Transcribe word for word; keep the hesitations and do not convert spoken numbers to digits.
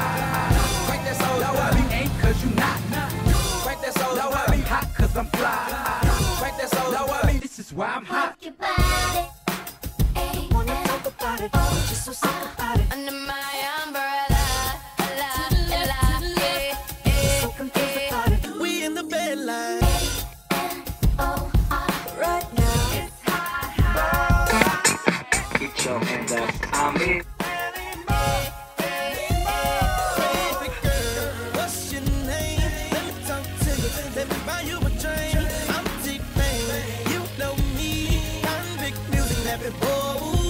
Crank that soul, know I be ain't cause you not. Crank that soul, know I be hot cause I'm fly. Crank that soul, know I be this is why I'm hot. Rock your body, ayy, wanna talk about it, oh, just so sick about it. Under my umbrella, la, la, la, yeah, yeah, so confused about it. We in the bed line. Oh, right now it's hot, hot. Get your hands up, I'm in. Baby girl, what's your name? Let me talk to you. Let me buy you a drink. I'm T-Pain. You know me. I'm big music, every boy.